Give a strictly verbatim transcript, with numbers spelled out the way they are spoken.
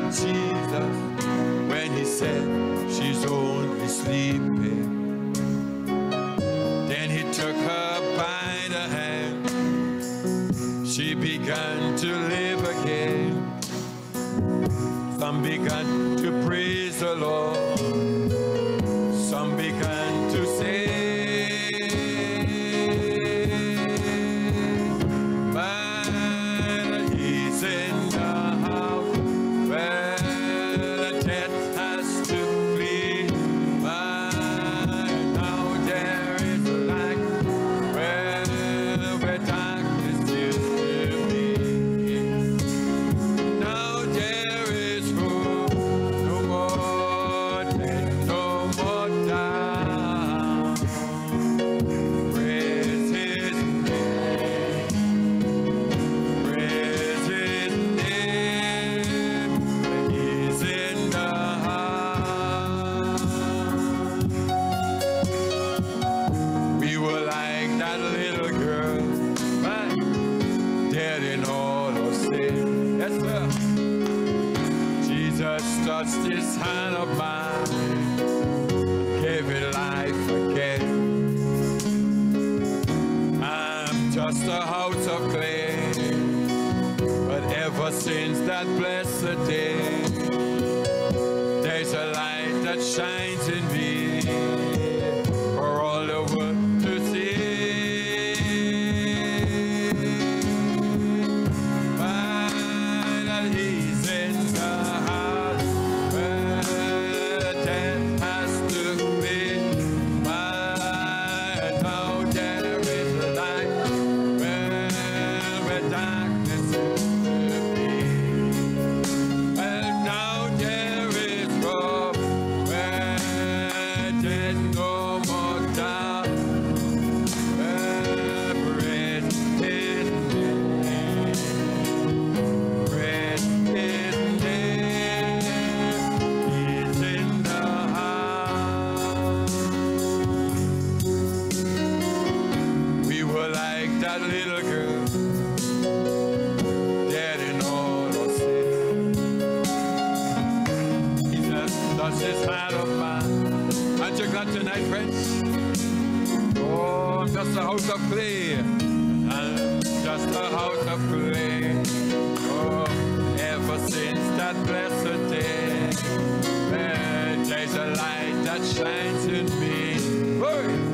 Jesus when he said she's only sleeping. Then he took her by the hand. She began to live again. Some began to praise the Lord. Some began to say, but he's in the house where the dead has to flee. But now there is light where, where darkness used to be. Now there is hope, no more death, no more down. Praise his name, praise his name, when he's in the house. We were like that little girl, right? Dead in all her sin. Yes, sir. Jesus touched his hand of mine, gave it life again. I'm just a house of clay, but ever since that blessed day, there's a light that shines in me for all the world to see. While he's in the house where death has to be. But now there is light where, where darkness used to be. Well, now there is hope where there's no more doubt. Well, praise his name, praise his name. He's in the house. We were like that little girl, dead in all her sin. Jesus touched his hand of mine. Aren't you glad tonight, friends? Oh, I'm just a house of clay. I'm just a house of clay. Oh, ever since that blessed day, eh, there's a light that shines in me. Whoa!